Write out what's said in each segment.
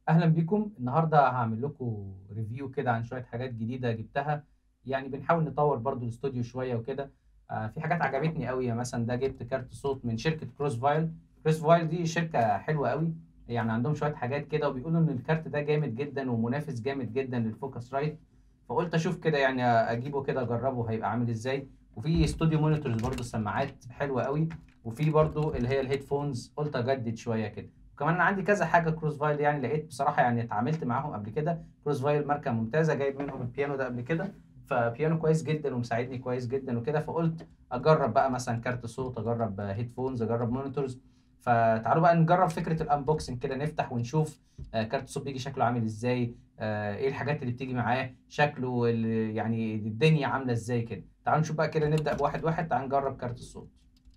أهلا بيكم. النهاردة هعمل لكم ريفيو كده عن شوية حاجات جديدة جبتها. يعني بنحاول نطور برضو الاستوديو شوية وكده. في حاجات عجبتني قوي، يعني مثلا ده جبت كارت صوت من شركة كروس فايل. كروس فايل دي شركة حلوة قوي، يعني عندهم شوية حاجات كده، وبيقولوا إن الكارت ده جامد جدا ومنافس جامد جدا للفوكس رايت. فقلت أشوف كده، يعني أجيبه كده أجربه هيبقى عامل إزاي. وفي استوديو مونيتورز برضو، سماعات حلوة قوي. وفي برضو اللي هي الهيدفونز، قلت أجدد شوية كده. وكمان انا عندي كذا حاجه كروس فايل، يعني لقيت بصراحه، يعني اتعاملت معاهم قبل كده. كروس فايل ماركه ممتازه، جايب منهم البيانو ده قبل كده. فبيانو كويس جدا ومساعدني كويس جدا وكده، فقلت اجرب بقى مثلا كارت صوت، اجرب هيدفونز، اجرب مونيتورز. فتعالوا بقى نجرب فكره الانبوكسنج كده، نفتح ونشوف كارت الصوت بيجي شكله عامل ازاي. ايه الحاجات اللي بتيجي معاه، شكله يعني الدنيا عامله ازاي كده. تعالوا نشوف بقى كده، نبدا بواحد واحد. تعالوا نجرب كارت الصوت.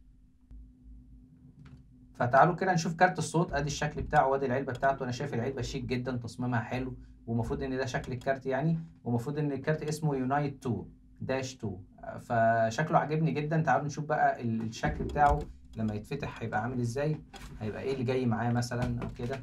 فتعالوا كده نشوف كارت الصوت. ادي الشكل بتاعه وادي العلبه بتاعته. انا شايف العلبه شيك جدا، تصميمها حلو. ومفروض ان ده شكل الكارت يعني. ومفروض ان الكارت اسمه يونايت 2 داش 2. فشكله عاجبني جدا. تعالوا نشوف بقى الشكل بتاعه لما يتفتح هيبقى عامل ازاي. هيبقى ايه اللي جاي معاه مثلا او كده.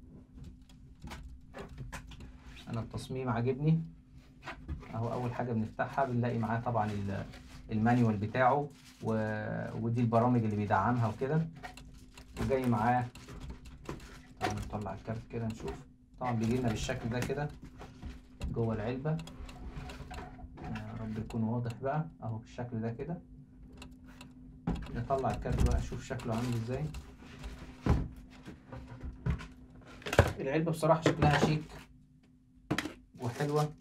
انا التصميم عاجبني. اهو اول حاجه بنفتحها بنلاقي معاه طبعا المانيوال بتاعه ودي البرامج اللي بيدعمها وكده. وجاي معاه. تعالوا نطلع الكارت كده نشوف. طبعا بيجي لنا بالشكل ده كده جوه العلبة. يا رب يكون واضح بقى، اهو بالشكل ده كده. نطلع الكارت بقى نشوف شكله عامل ازاي. العلبة بصراحة شكلها شيك وحلوة.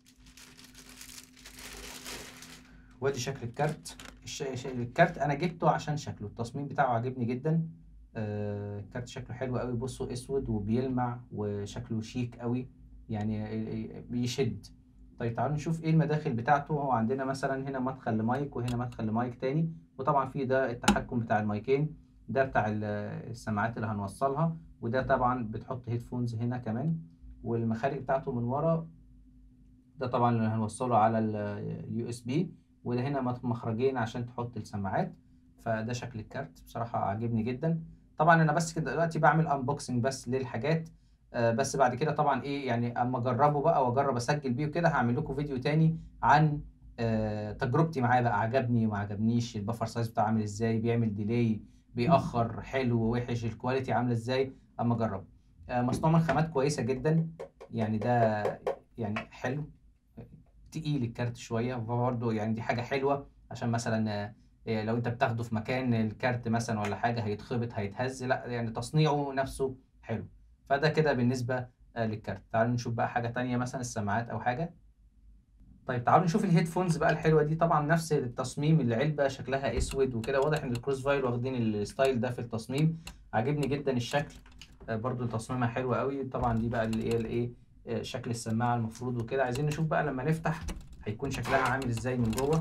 وادي شكل الكارت. الكارت انا جبته عشان شكله، التصميم بتاعه عاجبني جدا. الكارت شكله حلو قوي. بصوا اسود وبيلمع وشكله شيك قوي، يعني بيشد. طيب تعالوا نشوف ايه المداخل بتاعته. هو عندنا مثلا هنا مدخل لمايك وهنا مدخل لمايك تاني. وطبعا في ده التحكم بتاع المايكين. ده بتاع السماعات اللي هنوصلها. وده طبعا بتحط هيدفونز هنا كمان. والمخارج بتاعته من ورا. ده طبعا اللي هنوصله على اليو اس بي. وده هنا مخرجين عشان تحط السماعات. فده شكل الكارت بصراحة عاجبني جدا. طبعا انا بس كده دلوقتي بعمل انبوكسنج بس للحاجات. بس بعد كده طبعا ايه، يعني اما اجربه بقى واجرب اسجل بيه وكده، هعمل لكم فيديو تاني عن تجربتي معاه بقى، عجبني وما عجبنيش، البفر سايز بتاعه عامل ازاي، بيعمل ديلي، بيأخر، حلو ووحش، الكواليتي عاملة ازاي اما اجربه. مصنوع من خامات كويسة جدا. يعني ده يعني حلو. تقيل الكارت شويه، فبرضه يعني دي حاجه حلوه عشان مثلا لو انت بتاخده في مكان الكارت مثلا ولا حاجه هيتخبط هيتهز، لا يعني تصنيعه نفسه حلو. فده كده بالنسبه للكارت. تعالوا نشوف بقى حاجه تانية مثلا السماعات او حاجه. طيب تعالوا نشوف الهيدفونز بقى الحلوه دي. طبعا نفس التصميم، العلبه شكلها اسود وكده، واضح ان الكروس فايل واخدين الستايل ده في التصميم. عاجبني جدا الشكل. برضو تصميمها حلو قوي. طبعا دي بقى الايه شكل السماعه المفروض وكده. عايزين نشوف بقى لما نفتح هيكون شكلها عامل ازاي من جوه.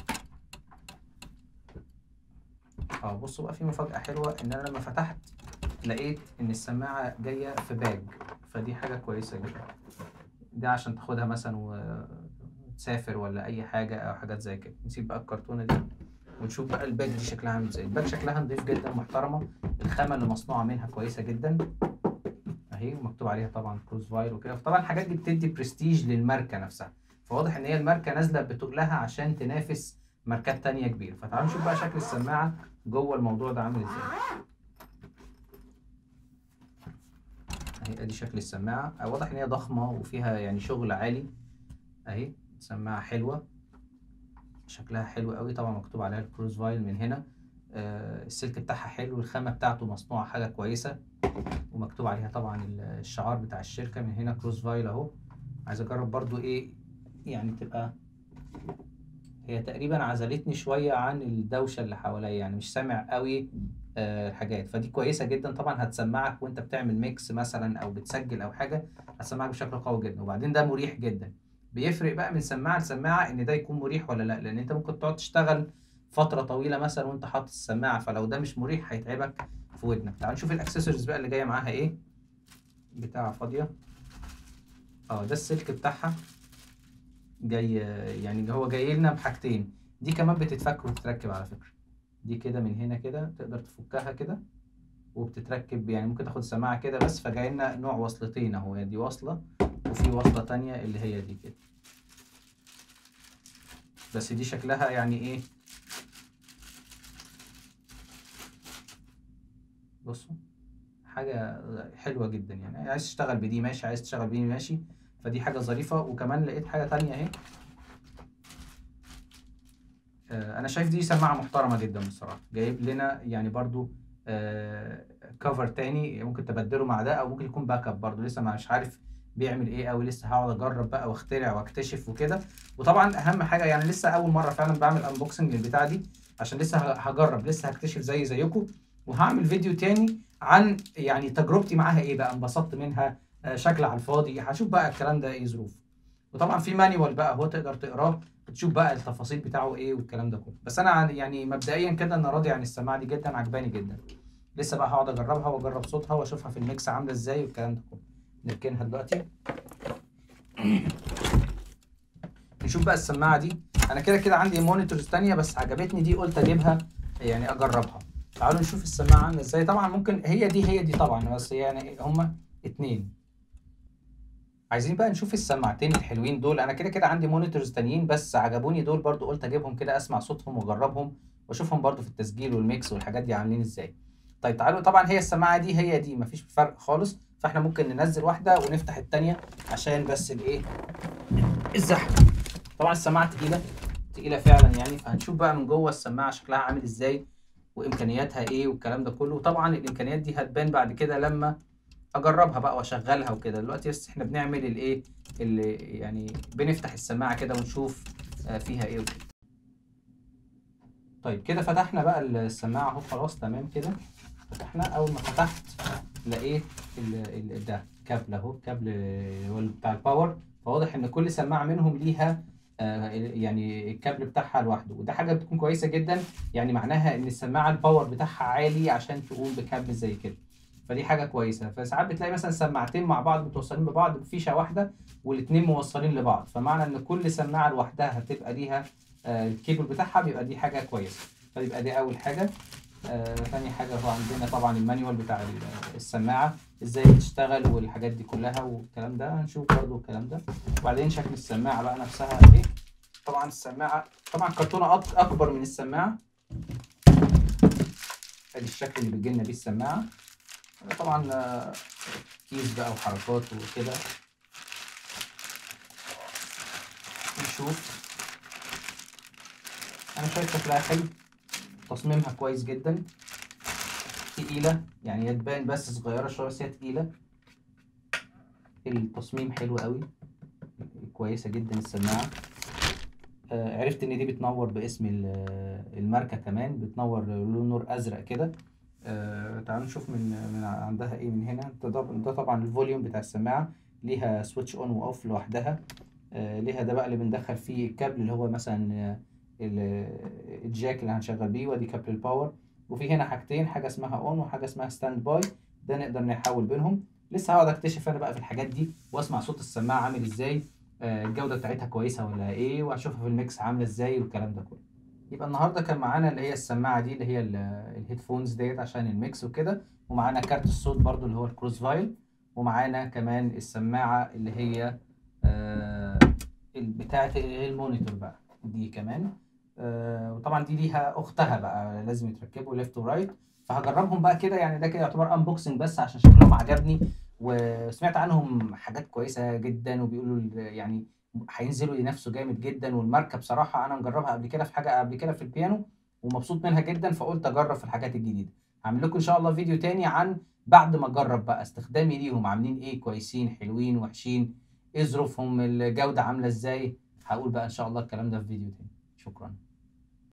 بصوا بقى، في مفاجأة حلوة ان انا لما فتحت لقيت ان السماعة جاية في باج. فدي حاجة كويسة جدا. ده عشان تاخدها مثلا وتسافر ولا اي حاجة او حاجات زي كده. نسيب بقى الكرتونة دي ونشوف بقى الباج دي شكلها عامل ازاي. الباج شكلها نضيف جدا محترمة. الخامة اللي مصنوعة منها كويسة جدا. اهي ومكتوب عليها طبعا كروز فاير وكده. فطبعا الحاجات دي بتدي برستيج للماركة نفسها. فواضح ان هي الماركة نازلة بتقلها عشان تنافس ماركات تانية كبيرة. فتعالوا نشوف بقى شكل السماعة جوه الموضوع ده عامل ازاي. اهي ادي شكل السماعة. واضح ان هي ضخمة وفيها يعني شغل عالي. اهي سماعة حلوة. شكلها حلو قوي. طبعا مكتوب عليها الكروز فايل من هنا. السلك بتاعها حلو. الخامة بتاعته مصنوعة حاجة كويسة. ومكتوب عليها طبعا الشعار بتاع الشركة من هنا كروز فايل اهو. عايز اجرب برضو ايه يعني تبقى. هي تقريبا عزلتني شوية عن الدوشة اللي حواليا، يعني مش سامع قوي الحاجات. فدي كويسة جدا. طبعا هتسمعك وانت بتعمل ميكس مثلا او بتسجل او حاجة. هتسمعك بشكل قوي جدا. وبعدين ده مريح جدا. بيفرق بقى من سماعة لسماعة ان ده يكون مريح ولا لا، لان انت ممكن تقعد تشتغل فترة طويلة مثلا وانت حاطط السماعة، فلو ده مش مريح هيتعبك في ودنك. تعال نشوف الاكسسوارز بقى اللي جاية معاها ايه. بتاعة فاضية. ده السلك بتاعها جاي. يعني هو جاي لنا بحاجتين. دي كمان بتتفك وتتركب على فكرة. دي كده من هنا كده تقدر تفكها كده. وبتتركب، يعني ممكن تاخد السماعه كده بس. فجاي لنا نوع وصلتين اهو، يعني دي وصله وفي وصله تانية اللي هي دي كده، بس دي شكلها يعني ايه، بصوا حاجه حلوه جدا. يعني عايز تشتغل بدي ماشي، عايز تشتغل بدي ماشي، فدي حاجه ظريفه. وكمان لقيت حاجه تانية اهي، انا شايف دي سماعه محترمه جدا بصراحه. جايب لنا يعني برضو كفر تاني ممكن تبدله مع ده، او ممكن يكون باك اب برضو، لسه مش عارف بيعمل ايه قوي، لسه هقعد اجرب بقى واخترع واكتشف وكده. وطبعا اهم حاجه يعني لسه اول مره فعلا بعمل انبوكسنج للبتاعه دي، عشان لسه هجرب، لسه هكتشف زيكم. وهعمل فيديو تاني عن يعني تجربتي معاها ايه بقى، انبسطت منها، شكل على الفاضي، هشوف بقى الكلام ده ايه ظروف. وطبعا في مانيوال بقى هو تقدر تقراه، بتشوف بقى التفاصيل بتاعه ايه والكلام ده كله. بس انا يعني مبدئيا كده انا راضي عن السماعه دي جدا، عجباني جدا. لسه بقى هقعد اجربها واجرب صوتها واشوفها في الميكس عامله ازاي والكلام ده كله. نركنها دلوقتي. نشوف بقى السماعه دي. انا كده كده عندي مونيتورز تانية بس عجبتني دي، قلت اجيبها يعني اجربها. تعالوا نشوف السماعه عامله ازاي. طبعا ممكن هي دي طبعا، بس يعني هما اتنين. عايزين بقى نشوف السماعتين الحلوين دول. انا كده كده عندي مونيتورز تانيين بس عجبوني دول برضو، قلت اجيبهم كده اسمع صوتهم واجربهم واشوفهم برضو في التسجيل والميكس والحاجات دي عاملين ازاي. طيب تعالوا، طبعا هي السماعه دي هي دي مفيش فرق خالص، فاحنا ممكن ننزل واحده ونفتح التانيه عشان بس الايه، الزحمه. طبعا السماعه تقيله فعلا يعني، فهنشوف بقى من جوه السماعه شكلها عامل ازاي وامكانياتها ايه والكلام ده كله. وطبعا الامكانيات دي هتبان بعد كده لما اجربها بقى واشغلها وكده. دلوقتي بس احنا بنعمل الايه اللي يعني بنفتح السماعه كده ونشوف فيها ايه وكده. طيب كده فتحنا بقى السماعه اهو، خلاص تمام كده فتحنا. اول ما فتحت لقيت ده كابل اهو، كابل هو بتاع الباور. فواضح ان كل سماعه منهم ليها يعني الكابل بتاعها لوحده، وده حاجه بتكون كويسه جدا. يعني معناها ان السماعه الباور بتاعها عالي عشان تقوم بكابل زي كده، فدي حاجه كويسه. فساعات بتلاقي مثلا سماعتين مع بعض متوصلين ببعض بفيشه واحده والاثنين موصلين لبعض، فمعنى ان كل سماعه لوحدها هتبقى ليها الكيبل بتاعها، بيبقى دي حاجه كويسه. فيبقى دي اول حاجه. تاني حاجه هو عندنا طبعا المانيوال بتاع السماعه ازاي بتشتغل والحاجات دي كلها والكلام ده، هنشوف برضو الكلام ده. وبعدين شكل السماعه بقى نفسها ايه. طبعا السماعه طبعا كرتونه اكبر من السماعه، ادي الشكل اللي بتجيلنا بيه السماعه. طبعا كيس بقى وحركات وكده. نشوف. انا شايف شكلها حلو، تصميمها كويس جدا. تقيله يعني، هي تبان بس صغيره شويه بس هي تقيله. التصميم حلو قوي، كويسه جدا السماعه. عرفت ان دي بتنور باسم الماركه، كمان بتنور له نور ازرق كده. تعالوا نشوف من عندها ايه من هنا. ده طبعا الفوليوم بتاع السماعه، ليها سويتش اون واوف لوحدها. ليها ده بقى اللي بندخل فيه الكابل اللي هو مثلا الجاك اللي هنشغل بيه، وادي كابل الباور. وفي هنا حاجتين، حاجه اسمها اون وحاجه اسمها ستاند باي، ده نقدر نحول بينهم. لسه هقعد اكتشف انا بقى في الحاجات دي واسمع صوت السماعه عامل ازاي، الجوده بتاعتها كويسه ولا ايه، وهشوفها في الميكس عامله ازاي والكلام ده كله. يبقى النهارده كان معانا اللي هي السماعه دي اللي هي الهيدفونز ديت عشان الميكس وكده، ومعانا كارت الصوت برضو اللي هو الكروس فايل، ومعانا كمان السماعه اللي هي بتاعه المونيتور بقى دي كمان. وطبعا دي ليها اختها بقى لازم يتركبوا ليفت ورايت. فهجربهم بقى كده، يعني ده كده يعتبر انبوكسنج بس عشان شكلهم عجبني، وسمعت عنهم حاجات كويسه جدا، وبيقولوا يعني هينزلوا ينافسوا جامد جدا. والماركه بصراحه انا مجربها قبل كده في حاجه قبل كده في البيانو ومبسوط منها جدا، فقلت اجرب في الحاجات الجديده. هعمل لكم ان شاء الله فيديو تاني عن بعد ما اجرب بقى استخدامي ليهم، عاملين ايه، كويسين حلوين وحشين، ايه ظروفهم، الجوده عامله ازاي. هقول بقى ان شاء الله الكلام ده في فيديو تاني. شكرا.